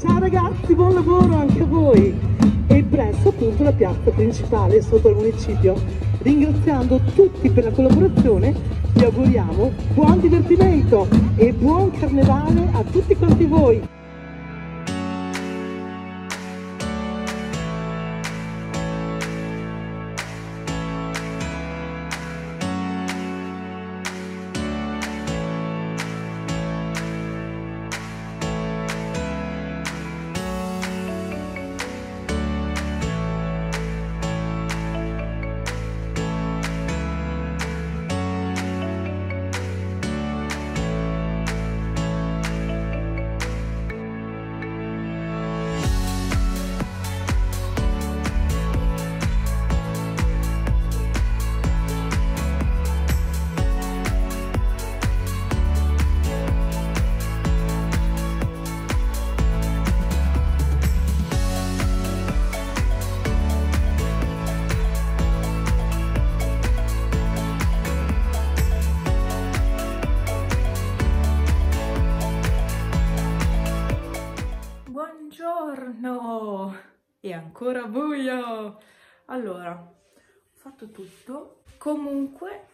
Ciao ragazzi, buon lavoro anche a voi! E presso appunto la piazza principale sotto il municipio. Ringraziando tutti per la collaborazione, vi auguriamo buon divertimento e buon carnevale a tutti quanti voi! Buongiorno! È ancora buio! Allora, ho fatto tutto. Comunque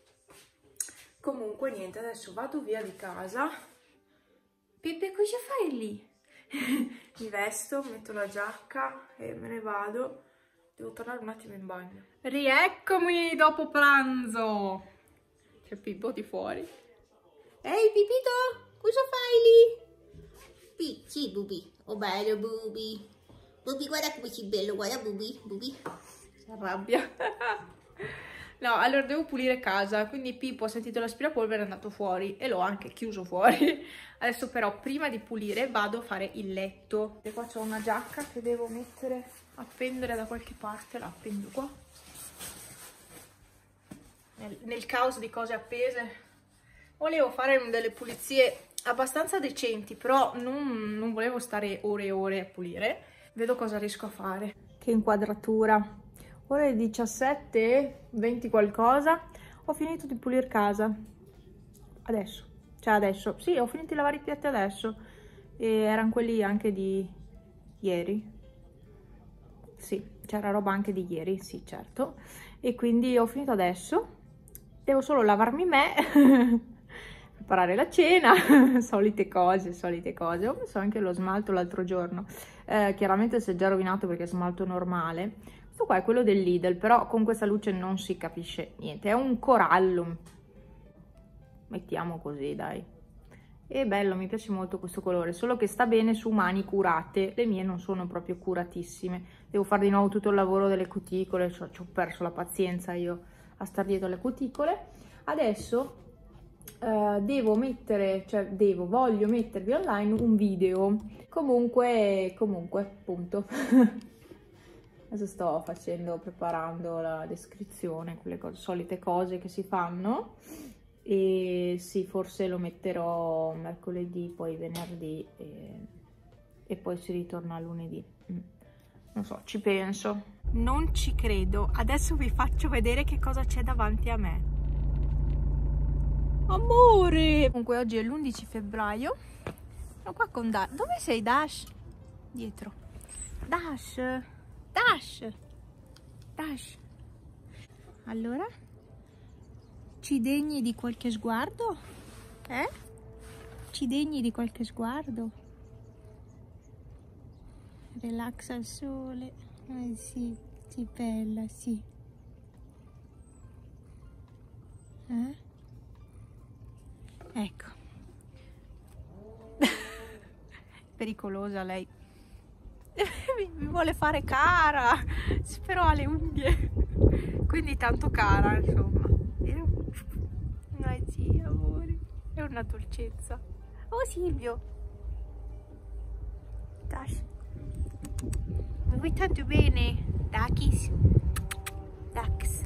niente, adesso vado via di casa. Peppe, cosa fai lì? Mi vesto, metto la giacca e me ne vado. Devo tornare un attimo in bagno. Rieccomi dopo pranzo! C'è Pippo di fuori. Ehi Pipito, cosa fai lì? Sì, Bubi. Oh bello, Bubi. Bubi, guarda come sei bello, guarda, Bubi. Bubi. Si arrabbia. No, allora devo pulire casa, quindi Pippo ha sentito l'aspirapolvere, è andato fuori e l'ho anche chiuso fuori. Adesso però prima di pulire vado a fare il letto. E qua c'ho una giacca che devo mettere, appendere da qualche parte, la appendo qua. Nel caos di cose appese. Volevo fare delle pulizie abbastanza decenti, però non volevo stare ore e ore a pulire. Vedo cosa riesco a fare. Che inquadratura. Ore 17:20 qualcosa. Ho finito di pulire casa. Adesso. Cioè adesso. Sì, ho finito di lavare i piatti adesso. E erano quelli anche di ieri. Sì, c'era roba anche di ieri, sì, certo. E quindi ho finito adesso. Devo solo lavarmi me. Preparare la cena, solite cose. Ho messo anche lo smalto l'altro giorno, chiaramente si è già rovinato perché è smalto normale. Questo qua è quello del Lidl, però con questa luce non si capisce niente, è un corallo, mettiamo così dai. È bello, mi piace molto questo colore, solo che sta bene su mani curate, le mie non sono proprio curatissime. Devo fare di nuovo tutto il lavoro delle cuticole, ci ho perso la pazienza io a star dietro alle cuticole. Adesso voglio mettervi online un video. Comunque, punto. Adesso sto preparando la descrizione, quelle solite cose che si fanno. E sì, forse lo metterò mercoledì, poi venerdì e poi si ritorna lunedì. Non so, ci penso. Non ci credo. Adesso vi faccio vedere che cosa c'è davanti a me. Amore! Comunque oggi è l'11 febbraio. Sono qua con Dash. Dove sei, Dash? Dietro. Dash! Dash! Dash! Allora? Ci degni di qualche sguardo? Ci degni di qualche sguardo? Relaxa al sole. Sì, sì, bella, sì. Ecco. Pericolosa lei. Mi vuole fare cara. Spero ha le unghie. Quindi tanto cara, insomma. Sì, amore. È una dolcezza. Oh Silvio. Dash. Mi vuoi tanto bene? Dakis. Dax.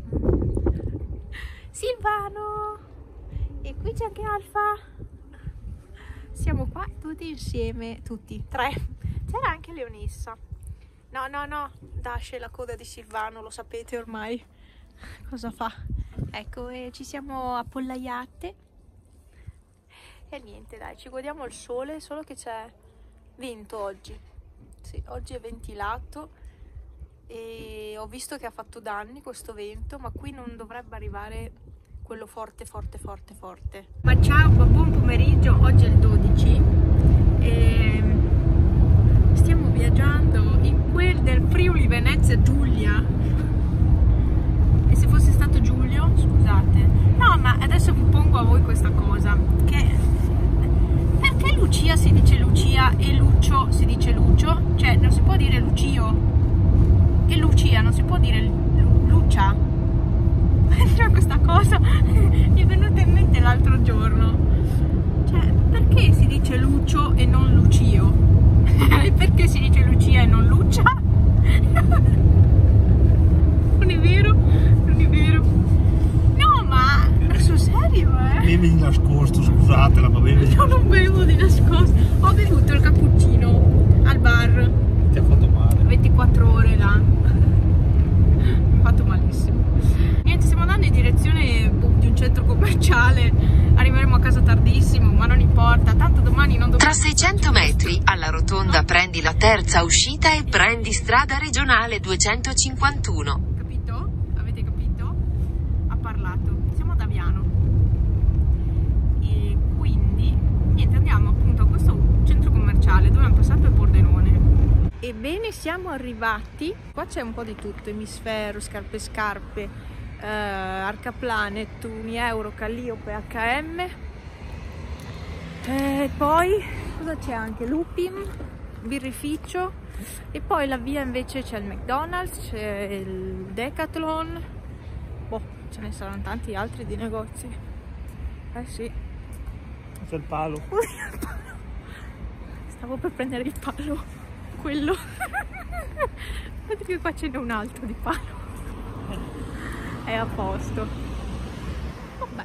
Silvano. E qui c'è anche Alfa. Siamo qua tutti insieme. Tutti. 3. C'era anche Leonessa. No. Dash è la coda di Silvano. Lo sapete ormai. Cosa fa? Ecco, e ci siamo appollaiate. E niente, dai, ci godiamo il sole. Solo che c'è vento oggi. Sì, oggi è ventilato e ho visto che ha fatto danni questo vento, ma qui non dovrebbe arrivare quello forte forte forte forte. Ma ciao, buon pomeriggio, oggi è il 12 e stiamo viaggiando in quel del Friuli Venezia Giulia. E se fosse stato Giulio, scusate. No, ma adesso vi pongo a voi questa cosa, che perché Lucia si dice Lucia e Lucio si dice Lucio? Cioè non si può dire Lucio e Lucia, non si può dire Lucia. C'è questa cosa mi è venuta in mente l'altro giorno, cioè perché si dice Lucio e non Lucio? E perché si dice Lucia e non Lucia? Non è vero? Non è vero? No, ma sul serio, Bevi di nascosto, scusatela, ma bevi. Io non bevo di nascosto. Ho bevuto il cappuccino al bar. Ti ha fatto male. 24 ore là. Mi ha fatto malissimo. Niente, stiamo andando in direzione di un centro commerciale. Arriveremo a casa tardissimo, ma non importa. Tanto domani non dovremo... Tra 600 metri, alla rotonda prendi la terza uscita e prendi strada regionale 251. Capito? Avete capito? Ha parlato. Siamo ad Aviano. E quindi, niente, andiamo appunto a questo centro commerciale dove hanno passato il Pordenone. Ebbene, siamo arrivati. Qua c'è un po' di tutto: emisfero, scarpe, arcaplane, Tuni, Euro, Calliope, H&M. Poi cosa c'è? Anche Lupin, birrificio. E poi la via invece c'è il McDonald's, c'è il Decathlon. Boh, ce ne saranno tanti altri di negozi. Eh sì. C'è il palo. Stavo per prendere il palo, quello. Perché qua ce n'è un altro di palo. È a posto. Vabbè.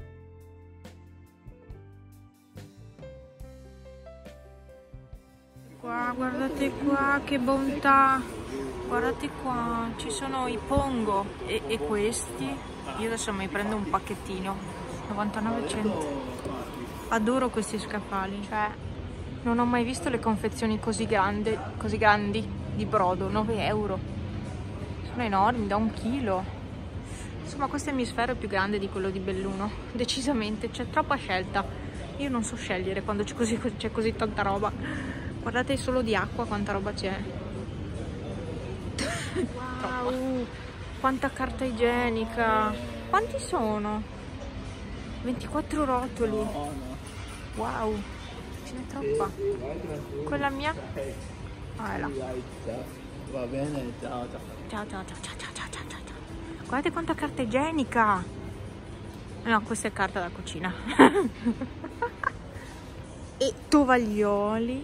Qua, guardate qua, che bontà. Guardate qua, ci sono i pongo e questi. Io adesso mi prendo un pacchettino. 99 centesimi. Adoro questi scaffali, cioè non ho mai visto le confezioni così grandi di brodo. 9 euro, sono enormi, da 1 chilo. Insomma, questo emisfero è più grande di quello di Belluno, decisamente. C'è troppa scelta, io non so scegliere quando c'è così tanta roba. Guardate solo di acqua quanta roba c'è. Wow, quanta carta igienica. Quanti sono? 24 rotoli. Wow, ce n'è troppa. Quella mia? Ah, è là. Va bene, ciao. Ciao. Guardate quanta carta igienica. No, questa è carta da cucina. E tovaglioli.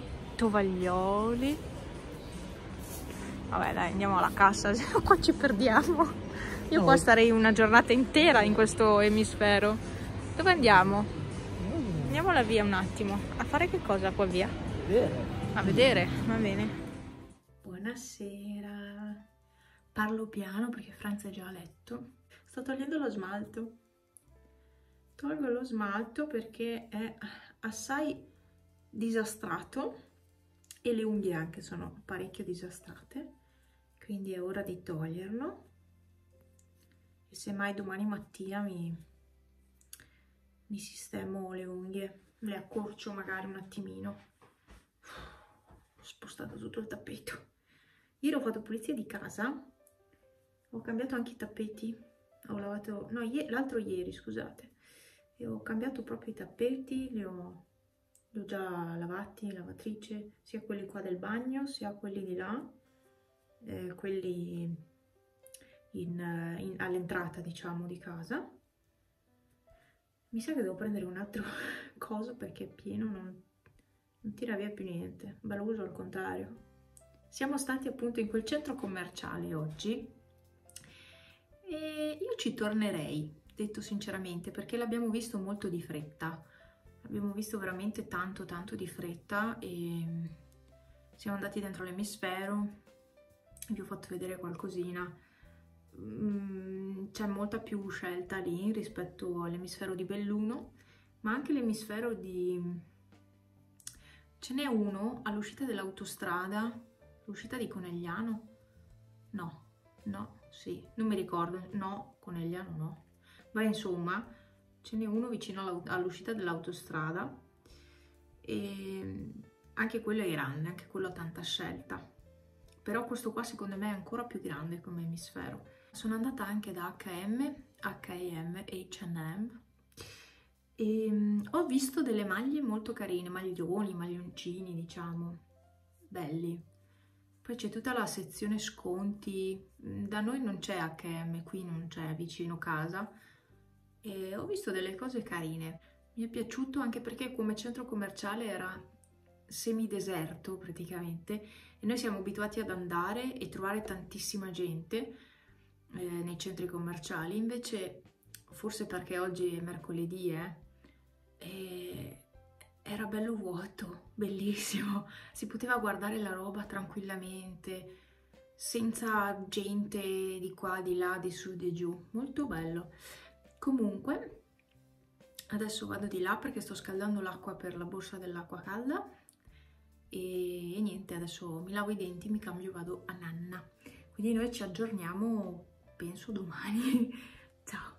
Vabbè, dai, andiamo alla cassa, se no qua ci perdiamo. Io qua starei una giornata intera in questo emisfero. Dove andiamo? Andiamo alla via un attimo. A fare che cosa qua via? A vedere, va bene. Buonasera. Parlo piano perché Franz è già a letto. Sto togliendo lo smalto. Tolgo lo smalto perché è assai disastrato e le unghie anche sono parecchio disastrate, quindi è ora di toglierlo. E semmai domani mattina mi sistemo le unghie, le accorcio magari un attimino. Ho spostato tutto il tappeto. Ieri ho fatto pulizia di casa, ho cambiato anche i tappeti, ho lavato, no, l'altro ieri, scusate, e ho cambiato proprio i tappeti, li ho già lavati in lavatrice, sia quelli qua del bagno, sia quelli di là, quelli all'entrata, diciamo, di casa. Mi sa che devo prendere un altro coso perché è pieno, non tira via più niente, ve lo uso al contrario. Siamo stati appunto in quel centro commerciale oggi e io ci tornerei, detto sinceramente, perché l'abbiamo visto molto di fretta. L'abbiamo visto veramente tanto di fretta e siamo andati dentro l'emisfero, vi ho fatto vedere qualcosina. C'è molta più scelta lì rispetto all'emisfero di Belluno, ma anche l'emisfero di Ce n'è uno all'uscita dell'autostrada, l'uscita di Conegliano? No, sì, non mi ricordo, no, Conegliano no. Ma insomma, ce n'è uno vicino all'uscita dell'autostrada e anche quello è grande, anche quello ha tanta scelta. Però questo qua secondo me è ancora più grande come emisfero. Sono andata anche da H&M, H&M e ho visto delle maglie molto carine, maglioni, maglioncini diciamo, belli. Poi c'è tutta la sezione sconti, da noi non c'è H&M, qui non c'è vicino casa e ho visto delle cose carine. Mi è piaciuto anche perché come centro commerciale era semideserto praticamente e noi siamo abituati ad andare e trovare tantissima gente nei centri commerciali, invece forse perché oggi è mercoledì e era bello vuoto, bellissimo, si poteva guardare la roba tranquillamente senza gente di qua, di là, di su, di giù, molto bello. Comunque adesso vado di là perché sto scaldando l'acqua per la borsa dell'acqua calda e niente, adesso mi lavo i denti, mi cambio, vado a nanna. Quindi noi ci aggiorniamo penso domani. Ciao!